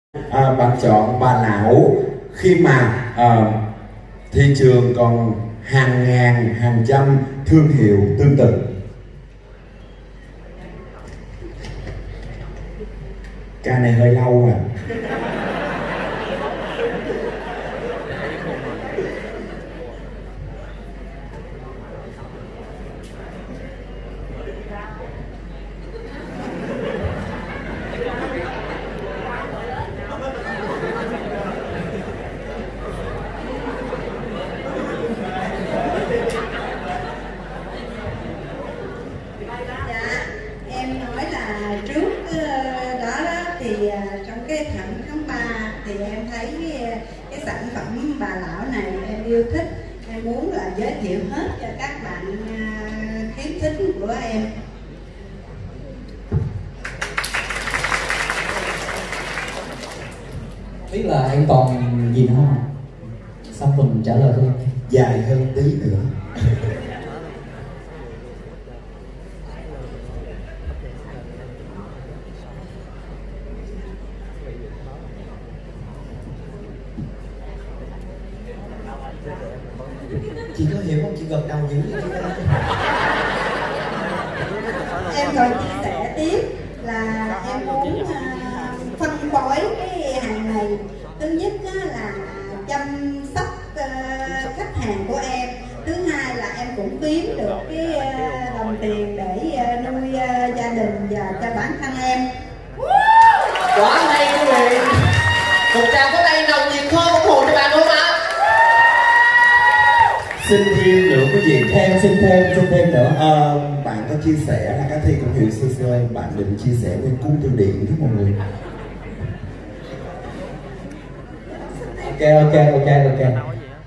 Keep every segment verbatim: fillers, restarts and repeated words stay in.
À, bạn chọn bà lão khi mà à, thị trường còn hàng ngàn, hàng trăm thương hiệu tương tự. Ca này hơi lâu à. Trong cái tháng tháng ba thì em thấy cái, cái sản phẩm bà lão này em yêu thích, em muốn là giới thiệu hết cho các bạn uh, khuyến khích của em. Biết là em còn gì nữa không? Xong mình trả lời thôi. Dài hơn tí nữa. Chị có hiểu không? Chị gật đầu dữ vậy chị. Em còn chia sẻ tiếp là em muốn uh, phân phối cái hàng này. Thứ nhất là chăm sóc uh, khách hàng của em. Thứ hai là em cũng kiếm được cái uh, đồng tiền để uh, nuôi uh, gia đình và cho bản thân em. Quá hay quý vị. Một tràng có tay nồng nhiệt hơn ủng hộ cho bạn đúng không ạ? Xin thêm nữa quý vị. Thêm, xin thêm, xin thêm nữa. À, bạn có chia sẻ là các thi cũng hiểu sơ sơ, bạn định chia sẻ nguyên cuốn từ điển với mọi người. Ok, ok, ok, ok.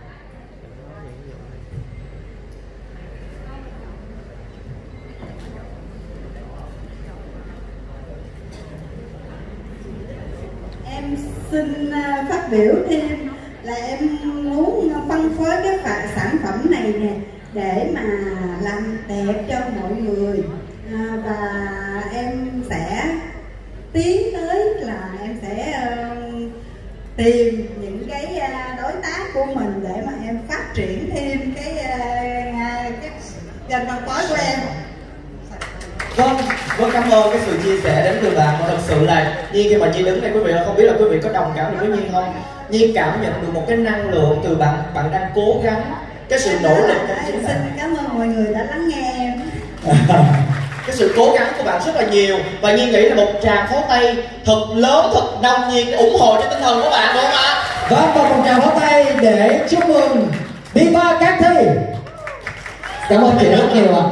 Em xin phát biểu thêm là em muốn phân phối cái sản phẩm này nè để mà làm đẹp cho mọi người, à, và em sẽ tiến tới là em sẽ uh, tìm những cái uh, đối tác của mình để mà em phát triển thêm cái uh, cái kênh phân phối của em. Vâng, vâng cảm ơn cái sự chia sẻ đến từ bạn. Thật sự là Nhi khi mà Nhi đứng đây quý vị không biết là quý vị có đồng cảm được với Nhi không? Nhi cảm nhận được một cái năng lượng từ bạn, bạn đang cố gắng, cái sự nỗ lực của chính bạn. Xin cảm ơn mọi người đã lắng nghe em. Cái sự cố gắng của bạn rất là nhiều và Nhi nghĩ là một tràng pháo tay thật lớn, thật nồng nhiệt để ủng hộ cho tinh thần của bạn đúng không ạ? Vâng, và một tràng pháo tay để chúc mừng Diva Cát Thi. Cảm ơn chị rất nhiều ạ.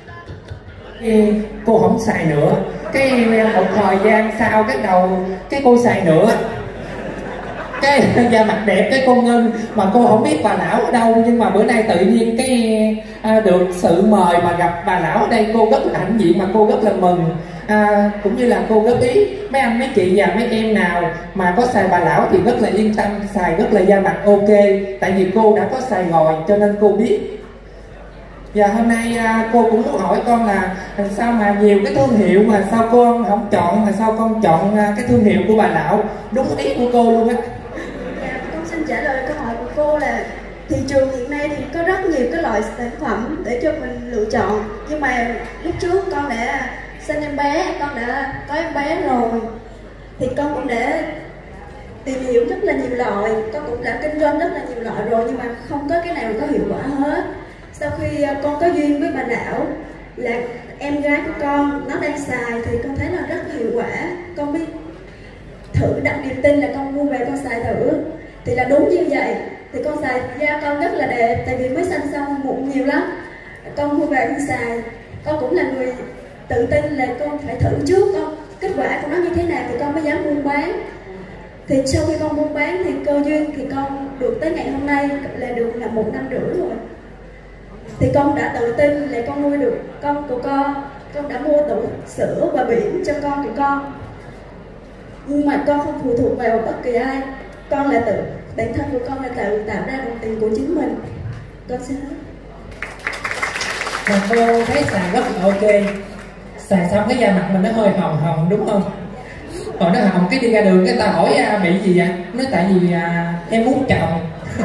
Cô không xài nữa, cái một thời gian sau cái đầu cái cô xài nữa, cái da mặt đẹp cái cô Ngân, mà cô không biết bà lão ở đâu, nhưng mà bữa nay tự nhiên cái à, được sự mời mà gặp bà lão ở đây, cô rất là hãnh diện mà cô rất là mừng. À, cũng như là cô góp ý mấy anh mấy chị và mấy em nào mà có xài bà lão thì rất là yên tâm, xài rất là da mặt ok, tại vì cô đã có xài rồi cho nên cô biết. Và hôm nay à, cô cũng muốn hỏi con là sao mà nhiều cái thương hiệu mà sao con không chọn, mà sao con chọn à, cái thương hiệu của bà lão, đúng ý của cô luôn á. Dạ, con xin trả lời câu hỏi của cô là thị trường hiện nay thì có rất nhiều cái loại sản phẩm để cho mình lựa chọn, nhưng mà lúc trước con đã sinh em bé, con đã có em bé rồi thì con cũng đã tìm hiểu rất là nhiều loại, con cũng đã kinh doanh rất là nhiều loại rồi, nhưng mà không có cái nào có hiệu quả hết. Sau khi con có duyên với bà lão là em gái của con nó đang xài thì con thấy là rất hiệu quả, con biết thử đặt niềm tin là con mua về con xài thử thì là đúng như vậy. Thì con xài da con rất là đẹp, tại vì mới sanh xong mụn nhiều lắm, con mua về con xài. Con cũng là người tự tin là con phải thử trước con kết quả của nó như thế nào thì con mới dám buôn bán. Thì sau khi con buôn bán thì cơ duyên thì con được tới ngày hôm nay là được là một năm rưỡi rồi, thì con đã tự tin là con nuôi được con của con, con đã mua đủ sữa và biển cho con của con, nhưng mà con không phụ thuộc vào bất kỳ ai, con là tự bản thân của con là tự tạo ra đồng tiền của chính mình. Con xin hết. Mà cô thấy xài rất là ok, xài xong cái da mặt mình nó hơi hồng hồng đúng không? Còn nó hồng cái đi ra đường cái ta hỏi à, bị gì vậy? Nó tại vì à, em muốn chồng.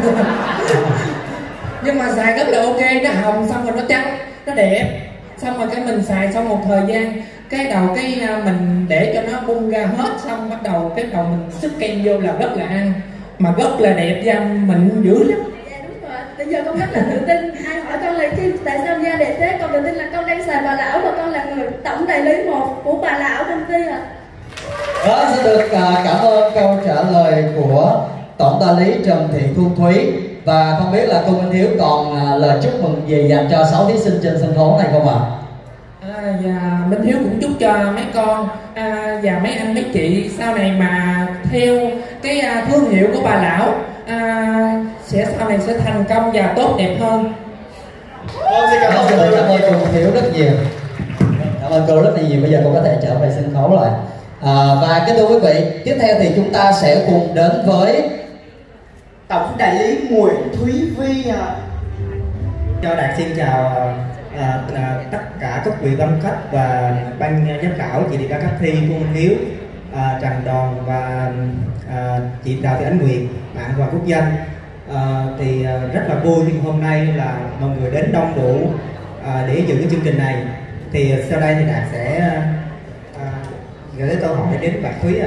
Nhưng mà xài rất là ok, nó hồng xong rồi nó trắng, nó đẹp. Xong rồi cái mình xài xong một thời gian, cái đầu cái mình để cho nó bung ra hết, xong bắt đầu cái đầu mình sức kem vô là rất là ăn, mà rất là đẹp, da mịn dữ lắm. Dạ đúng rồi, bây giờ con rất là tự tin. Ai hỏi con là khi tại sao da đẹp thế, con tự tin là con đang xài bà lão và con là người tổng đại lý một của bà lão công ty ạ. Đó, xin được uh, cảm ơn câu trả lời của tổng đại lý Trần Thị Thu Thúy. Và không biết là cô Minh Hiếu còn uh, lời chúc mừng gì dành cho sáu thí sinh trên sân khấu này không ạ? À, và Minh Hiếu cũng chúc cho mấy con à, và mấy anh mấy chị sau này mà theo cái à, thương hiệu của bà lão à, sẽ sau này sẽ thành công và tốt đẹp hơn. Vâng, xin cảm ơn Xin cảm ơn cô Minh Hiếu rất nhiều. Cảm ơn cô rất là nhiều. Bây giờ cô có thể trở về sân khấu rồi. À, và kính thưa quý vị, tiếp theo thì chúng ta sẽ cùng đến với tổng đại lý Nguyễn Thúy Vi à. Cho Đạt xin chào à, à, tất cả các vị ban khách và ban giám khảo, chị đi ca các thi, cô Minh Hiếu, à, Trần Đoàn và à, chị Đào Thị Ánh Nguyệt, bạn Hoàng Quốc Danh. À, thì à, rất là vui khi hôm nay là mọi người đến đông đủ à, để dự cái chương trình này. Thì sau đây thì Đạt sẽ à, gửi tới câu hỏi đến bạn Thúy. À.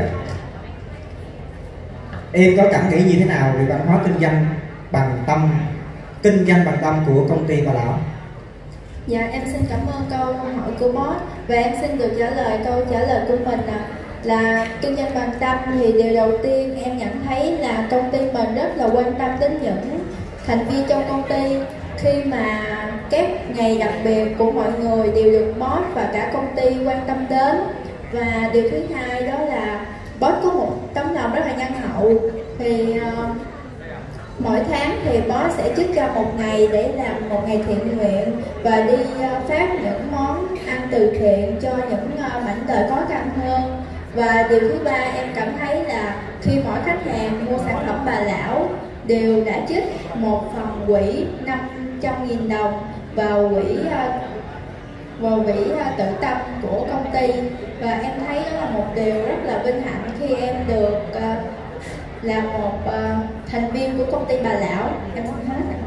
Em có cảm nghĩ như thế nào về văn hóa kinh doanh bằng tâm, kinh doanh bằng tâm của công ty bà lão? Dạ em xin cảm ơn câu hỏi của boss và em xin được trả lời câu trả lời của mình à, là kinh doanh bằng tâm. Thì điều đầu tiên em nhận thấy là công ty mình rất là quan tâm đến những thành viên trong công ty. Khi mà các ngày đặc biệt của mọi người đều được boss và cả công ty quan tâm đến. Và điều thứ hai đó là boss có một tấm lòng rất là nhân hậu. Thì uh, mỗi tháng thì boss sẽ trích ra một ngày để làm một ngày thiện nguyện và đi uh, phát những món ăn từ thiện cho những uh, mảnh đời khó khăn hơn. Và điều thứ ba em cảm thấy là khi mỗi khách hàng mua sản phẩm bà lão đều đã trích một phần quỹ năm trăm nghìn đồng vào quỹ uh, vào quỹ uh, tự tâm của công ty. Và em thấy đó là một điều rất là vinh hạnh khi em được uh, là một uh, thành viên của công ty bà lão. Em xin hết ạ.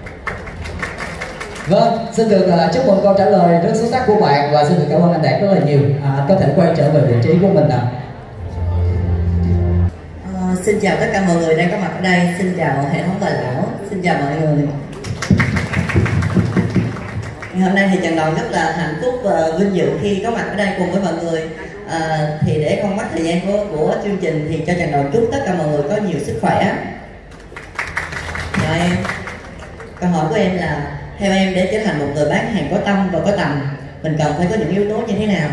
Vâng, xin được uh, chúc mừng câu trả lời rất xuất sắc của bạn và xin được cảm ơn anh Đạt rất là nhiều. À, có thể quay trở về vị trí của mình nào. À, xin chào tất cả mọi người đang có mặt ở đây, xin chào hệ thống bà lão, xin chào mọi người. Hôm nay thì Trần Đoàn rất là hạnh phúc và vinh dự khi có mặt ở đây cùng với mọi người. À, thì để không mất thời gian của, của chương trình thì cho Trần Đoàn chúc tất cả mọi người có nhiều sức khỏe. Rồi em, câu hỏi của em là theo em để trở thành một người bán hàng có tâm và có tầm, mình cần phải có những yếu tố như thế nào?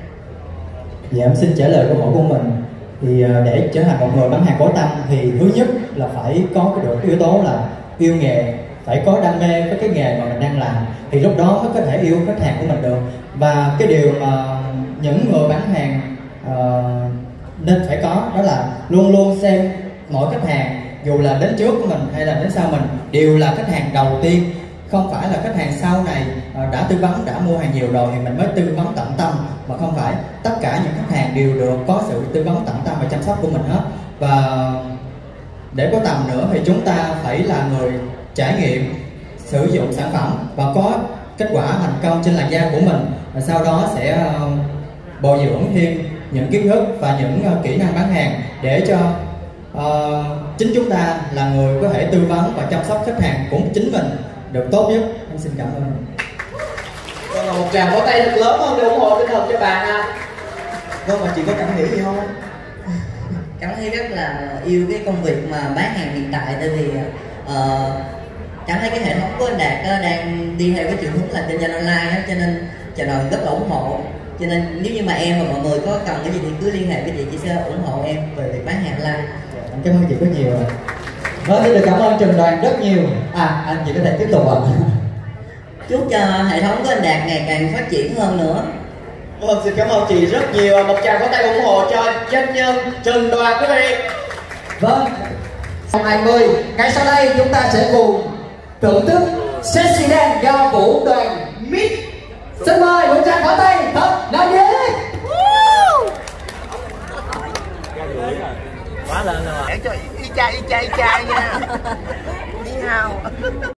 Dạ em xin trả lời câu hỏi của mình. Thì để trở thành một người bán hàng có tâm thì thứ nhất là phải có cái được yếu tố là yêu nghề, phải có đam mê với cái nghề mà mình đang làm thì lúc đó mới có thể yêu khách hàng của mình được. Và cái điều mà những người bán hàng uh, nên phải có đó là luôn luôn xem mỗi khách hàng, dù là đến trước của mình hay là đến sau mình, đều là khách hàng đầu tiên. Không phải là khách hàng sau này uh, đã tư vấn, đã mua hàng nhiều rồi thì mình mới tư vấn tận tâm, mà không phải. Tất cả những khách hàng đều được có sự tư vấn tận tâm và chăm sóc của mình hết. Và để có tầm nữa thì chúng ta phải là người trải nghiệm sử dụng sản phẩm và có kết quả thành công trên làn da của mình, và sau đó sẽ uh, bồi dưỡng thêm những kiến thức và những uh, kỹ năng bán hàng để cho uh, chính chúng ta là người có thể tư vấn và chăm sóc khách hàng của chính mình được tốt nhất. Em xin cảm ơn. Vâng, một tràng vỗ tay thật lớn hơn để ủng hộ tinh thần cho bạn à. Vâng, mà chị có cảm nghĩ gì không? Cảm thấy rất là yêu cái công việc mà bán hàng hiện tại, tại vì uh, cảm thấy cái hệ thống của anh Đạt uh, đang đi theo cái chiều hướng là kinh doanh online đó, cho nên Trần Đoàn rất là ủng hộ. Cho nên nếu như mà em và mọi người có cần cái gì thì cứ liên hệ với chị, chị sẽ ủng hộ em về việc bán hàng online. Anh cảm ơn chị rất nhiều. Vâng, xin được cảm ơn Trần Đoàn rất nhiều. À, anh chị có thể tiếp tục ạ. Chúc cho hệ thống của anh Đạt ngày càng phát triển hơn nữa. Vâng, xin cảm ơn chị rất nhiều. Một tràng pháo tay ủng hộ cho doanh nhân Trần Đoàn quý vị. Vâng, hai mươi ngay sau đây chúng ta sẽ cùng thưởng thức Sexy Dance do vũ đoàn Mít. Xin mời một tràng pháo tay thật là dễ. quá lên rồi. Để cho y chai y chai y chai nha. Đi hao.